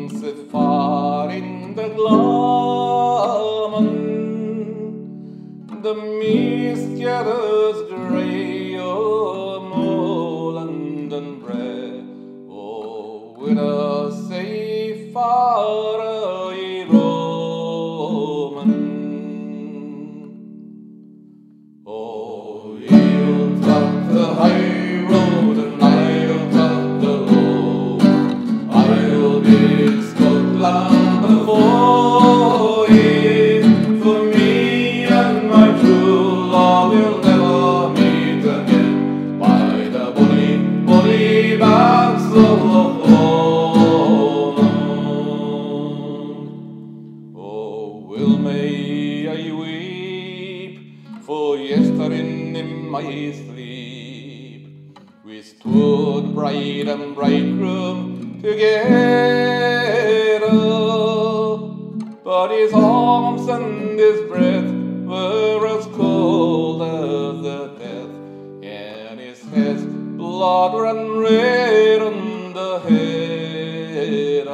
sit far in the gloaming, the mysterious grey of moorland and brae, oh, with a safe far away roaming. Oh, he'll cut the high road and I'll cut the low. I'll be in Scotland before it. For me and my true love will never meet again by the bonny, bonny banks of Loch Lomond. Oh, will may I weep, for yesterday in my sleep we stood bride and bridegroom together, but his arms and his breath were as cold as the death, and his head's blood ran red on the head.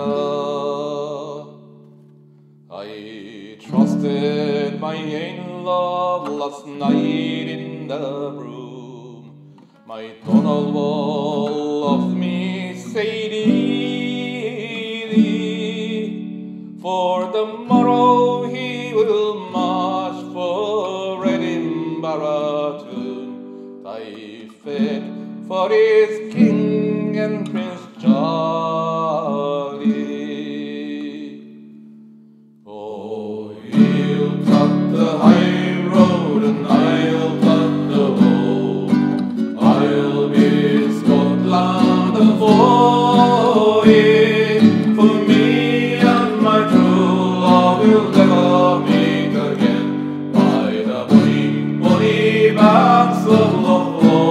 I trusted my ain love last night in the broom. My Donald Wall loved me sadly, for the morrow he will march for Edinburgh tune. I fed for his king and Prince Charlie. Oh, he'll cut the high road and I'll cut the low. I'll be in Scotland before it. For me and my true love will never meet again by the bonny, bonny banks of Loch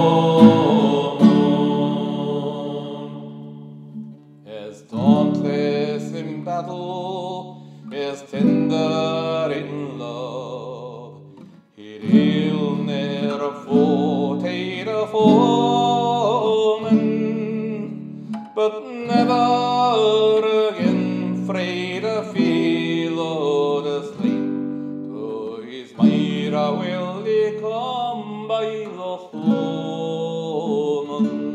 Lomond. As dauntless in battle, as tender in love, he'll ne'er fought a foeman, but never again fraid a field or the slain. To his Myra will he come by Loch Lomond.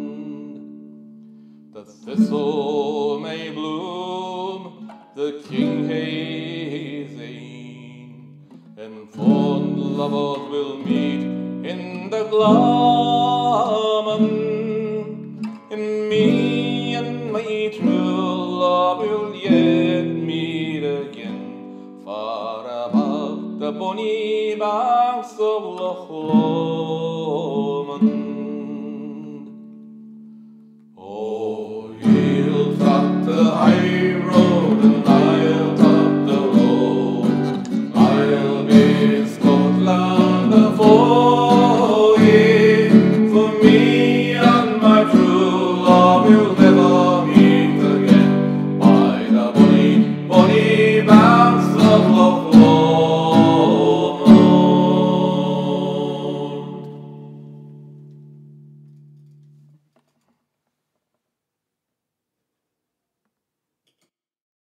The thistle may bloom, the king his ain, and fond lovers will meet in the gloaming, and me and my true love will yet meet again far above the bonny banks of Loch Lomond.